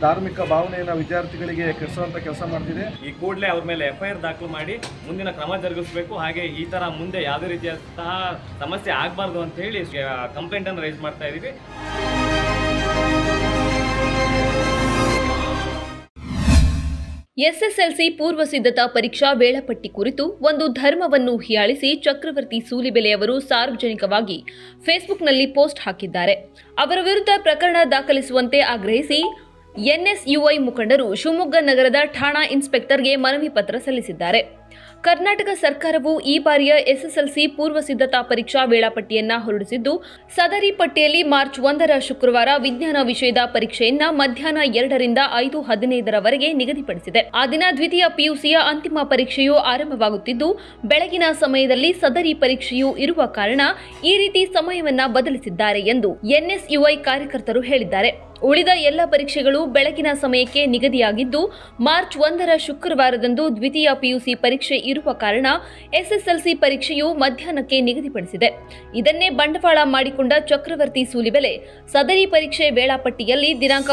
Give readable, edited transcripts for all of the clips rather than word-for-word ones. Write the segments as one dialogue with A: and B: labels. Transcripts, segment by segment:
A: ಧಾರ್ಮಿಕ ಭಾವನೆಯನ್ನು ವಿದ್ಯಾರ್ಥಿಗಳಿಗೆ ಕೆಡಿಸುವಂತ ಕೆಲಸ ಮಾಡ್ತಿದೆ.
B: ಈ ಕೂಡಲೇ ಅವ್ರ ಮೇಲೆ FIR ದಾಖಲು ಮಾಡಿ ಮುಂದಿನ ಕ್ರಮ ಜರುಗಿಸಬೇಕು. ಹಾಗೆ ಈ ತರ ಮುಂದೆ ಯಾವುದೇ ರೀತಿಯಾದಂತಹ ಸಮಸ್ಯೆ ಆಗಬಾರ್ದು ಅಂತ ಹೇಳಿ ಕಂಪ್ಲೇಂಟ್ ಅನ್ನು ರೈಸ್ ಮಾಡ್ತಾ ಇದ್ದೀವಿ.
C: SSLC ಪೂರ್ವ ಸಿದ್ಧತಾ ಪರೀಕ್ಷಾ ವೇಳಾಪಟ್ಟಿ ಕುರಿತು ಒಂದು ಧರ್ಮವನ್ನು ಹೀಯಾಳಿಸಿ ಚಕ್ರವರ್ತಿ ಸೂಲಿಬೆಲೆಯವರು ಸಾರ್ವಜನಿಕವಾಗಿ ಫೇಸ್ಬುಕ್ನಲ್ಲಿ ಪೋಸ್ಟ್ ಹಾಕಿದ್ದಾರೆ. ಅವರ ವಿರುದ್ಧ ಪ್ರಕರಣ ದಾಖಲಿಸುವಂತೆ ಆಗ್ರಹಿಸಿ NSUI ಮುಖಂಡರು ಶಿವಮೊಗ್ಗ ನಗರದ ಠಾಣಾ ಇನ್ಸ್ಪೆಕ್ಟರ್ಗೆ ಮನವಿ ಪತ್ರ ಸಲ್ಲಿಸಿದ್ದಾರೆ. ಕರ್ನಾಟಕ ಸರ್ಕಾರವು ಈ ಬಾರಿಯ SSLC ಪೂರ್ವ ಸಿದ್ಧತಾ ಪರೀಕ್ಷಾ ವೇಳಾಪಟ್ಟಿಯನ್ನ ಹೊರಡಿಸಿದ್ದು, ಸದರಿ ಪಟ್ಟಿಯಲ್ಲಿ ಮಾರ್ಚ್ 1ರ ಶುಕ್ರವಾರ ವಿಜ್ಞಾನ ವಿಷಯದ ಪರೀಕ್ಷೆಯನ್ನ ಮಧ್ಯಾಹ್ನ 2ರಿಂದ 5:15ರವರೆಗೆ ನಿಗದಿಪಡಿಸಿದೆ. ಆ ದಿನ ದ್ವಿತೀಯ PUCಯ ಅಂತಿಮ ಪರೀಕ್ಷೆಯು ಆರಂಭವಾಗುತ್ತಿದ್ದು, ಬೆಳಗಿನ ಸಮಯದಲ್ಲಿ ಸದರಿ ಪರೀಕ್ಷೆಯು ಇರುವ ಕಾರಣ ಈ ರೀತಿ ಸಮಯವನ್ನ ಬದಲಿಸಿದ್ದಾರೆ ಎಂದು NSUI ಕಾರ್ಯಕರ್ತರು ಹೇಳಿದ್ದಾರೆ. ಉಳಿದ ಎಲ್ಲ ಪರೀಕ್ಷೆಗಳು ಬೆಳಗಿನ ಸಮಯಕ್ಕೆ ನಿಗದಿಯಾಗಿದ್ದು, ಮಾರ್ಚ್ 1ರ ಶುಕ್ರವಾರದಂದು ದ್ವಿತೀಯ PUC ಪರೀಕ್ಷೆ ಇರುವ ಕಾರಣ SSLC ಪರೀಕ್ಷೆಯು ಮಧ್ಯಾಹ್ನಕ್ಕೆ ನಿಗದಿಪಡಿಸಿದೆ. ಇದನ್ನೇ ಬಂಡವಾಳ ಮಾಡಿಕೊಂಡ ಚಕ್ರವರ್ತಿ ಸೂಲಿಬೆಲೆ ಸದರಿ ಪರೀಕ್ಷೆ ವೇಳಾಪಟ್ಟಿಯಲ್ಲಿ ದಿನಾಂಕ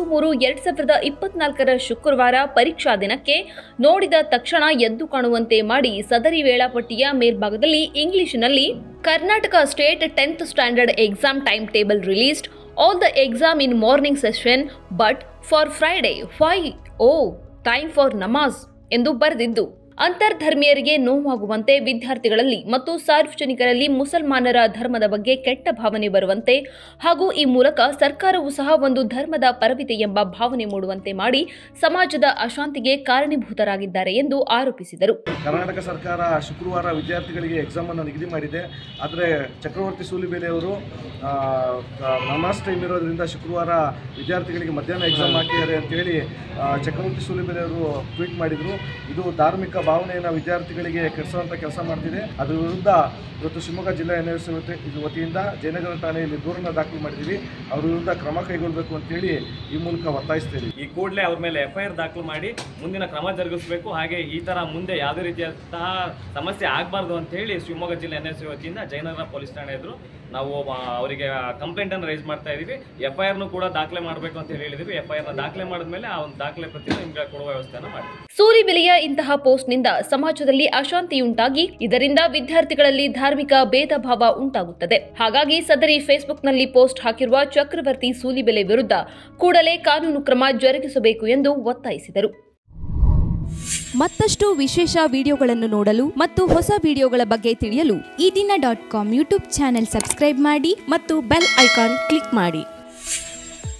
C: 1/3/2024ರ ಶುಕ್ರವಾರ ಪರೀಕ್ಷಾ ದಿನಕ್ಕೆ ನೋಡಿದ ತಕ್ಷಣ ಎದ್ದು ಕಾಣುವಂತೆ ಮಾಡಿ ಸದರಿ ವೇಳಾಪಟ್ಟಿಯ ಮೇಲ್ಭಾಗದಲ್ಲಿ ಇಂಗ್ಲಿಷಿನಲ್ಲಿ Karnataka state 10th standard exam time table released all the exam in morning session but for Friday 5 time for namaz ಎಂದು ಬರೆದಿದ್ದು, ಅಂತರ್ಧರ್ಮೀಯರಿಗೆ ನೋವಾಗುವಂತೆ ವಿದ್ಯಾರ್ಥಿಗಳಲ್ಲಿ ಮತ್ತು ಸಾರ್ವಜನಿಕರಲ್ಲಿ ಮುಸಲ್ಮಾನರ ಧರ್ಮದ ಬಗ್ಗೆ ಕೆಟ್ಟ ಭಾವನೆ ಬರುವಂತೆ ಹಾಗೂ ಈ ಮೂಲಕ ಸರ್ಕಾರವು ಸಹ ಒಂದು ಧರ್ಮದ ಪರವಿದೆ ಎಂಬ ಭಾವನೆ ಮೂಡುವಂತೆ ಮಾಡಿ ಸಮಾಜದ ಅಶಾಂತಿಗೆ ಕಾರಣೀಭೂತರಾಗಿದ್ದಾರೆ ಎಂದು ಆರೋಪಿಸಿದರು.
A: ಕರ್ನಾಟಕ ಸರ್ಕಾರ ಶುಕ್ರವಾರ ವಿದ್ಯಾರ್ಥಿಗಳಿಗೆ ಎಕ್ಸಾಮ್ ಅನ್ನು ನಿಗದಿ ಮಾಡಿದೆ. ಆದರೆ ಚಕ್ರವರ್ತಿ ಸೂಲಿಬೆಲೆ ಅವರು ನಮಾಜ್ ಟೈಮ್ ಇರೋದ್ರಿಂದ ಶುಕ್ರವಾರ ವಿದ್ಯಾರ್ಥಿಗಳಿಗೆ ಮಧ್ಯಾಹ್ನ ಎಕ್ಸಾಮ್ ಹಾಕಿದ್ದಾರೆ ಅಂತೇಳಿ ಚಕ್ರವರ್ತಿ ಸೂಲಿಬೆಲೆ ಅವರು ಟ್ವೀಟ್ ಮಾಡಿದರು. ಇದು ಧಾರ್ಮಿಕ ಭಾವನೆಯನ್ನು ವಿದ್ಯಾರ್ಥಿಗಳಿಗೆ ಕೆಡಿಸುವಂತ ಕೆಲಸ ಮಾಡ್ತಿದೆ. ಅದರ ವಿರುದ್ಧ ಇವತ್ತು ಶಿವಮೊಗ್ಗ ಜಿಲ್ಲಾ NSUI ವತಿಯಿಂದ ಜಯನಗರ ಠಾಣೆಯಲ್ಲಿ ದೂರನ್ನು ದಾಖಲು ಮಾಡಿದ್ದೀವಿ. ಅವರ ವಿರುದ್ಧ ಕ್ರಮ ಕೈಗೊಳ್ಳಬೇಕು ಅಂತೇಳಿ ಈ ಮೂಲಕ ಒತ್ತಾಯಿಸ್ತೀವಿ.
B: ಈ ಕೂಡಲೇ ಅವ್ರ ಮೇಲೆ FIR ದಾಖಲು ಮಾಡಿ ಮುಂದಿನ ಕ್ರಮ ಜರುಗಿಸಬೇಕು. ಹಾಗೆ ಈ ತರ ಮುಂದೆ ಯಾವುದೇ ರೀತಿಯಾದಂತಹ ಸಮಸ್ಯೆ ಆಗಬಾರ್ದು ಅಂತ ಹೇಳಿ ಶಿವಮೊಗ್ಗ ಜಿಲ್ಲಾ NSUI ವತಿಯಿಂದ ಜಯನಗರ ಪೊಲೀಸ್ ಠಾಣೆ ಎದುರು ನಾವು ಅವರಿಗೆ ಕಂಪ್ಲೇಂಟ್ ಅನ್ನು ರೈಸ್ ಮಾಡ್ತಾ ಇದ್ದೀವಿ. FIR ಕೂಡ ದಾಖಲೆ ಮಾಡಬೇಕು ಅಂತ ಹೇಳಿದೀವಿ. FIR ದಾಖಲೆ ಮಾಡಿದ್ಮೇಲೆ ಆ ಒಂದು ದಾಖಲೆ ಪ್ರತಿಯನ್ನು ನಿಮಗೆ ಕೊಡುವ ವ್ಯವಸ್ಥೆಯನ್ನು ಮಾಡಿ.
C: ಸೂಲಿಬೆಲೆಯ ಇಂತಹ ಪೋಸ್ಟ್ನಿಂದ ಸಮಾಜದಲ್ಲಿ ಅಶಾಂತಿಯುಂಟಾಗಿ ಇದರಿಂದ ವಿದ್ಯಾರ್ಥಿಗಳಲ್ಲಿ ಧಾರ್ಮಿಕ ಭೇದ ಭಾವ ಉಂಟಾಗುತ್ತದೆ. ಹಾಗಾಗಿ ಸದರಿ ಫೇಸ್ಬುಕ್ನಲ್ಲಿ ಪೋಸ್ಟ್ ಹಾಕಿರುವ ಚಕ್ರವರ್ತಿ ಸೂಲಿಬೆಲೆ ವಿರುದ್ಧ ಕೂಡಲೇ ಕಾನೂನು ಕ್ರಮ ಜರುಗಿಸಬೇಕು ಎಂದು ಒತ್ತಾಯಿಸಿದರು.
D: ಮತ್ತಷ್ಟು ವಿಶೇಷ ವಿಡಿಯೋಗಳನ್ನು ನೋಡಲು ಮತ್ತು ಹೊಸ ವಿಡಿಯೋಗಳ ಬಗ್ಗೆ ತಿಳಿಯಲು ಈ ದಿನ .com ಯೂಟ್ಯೂಬ್ ಚಾನೆಲ್ ಸಬ್ಸ್ಕ್ರೈಬ್ ಮಾಡಿ ಮತ್ತು ಬೆಲ್ ಐಕಾನ್ ಕ್ಲಿಕ್ ಮಾಡಿ.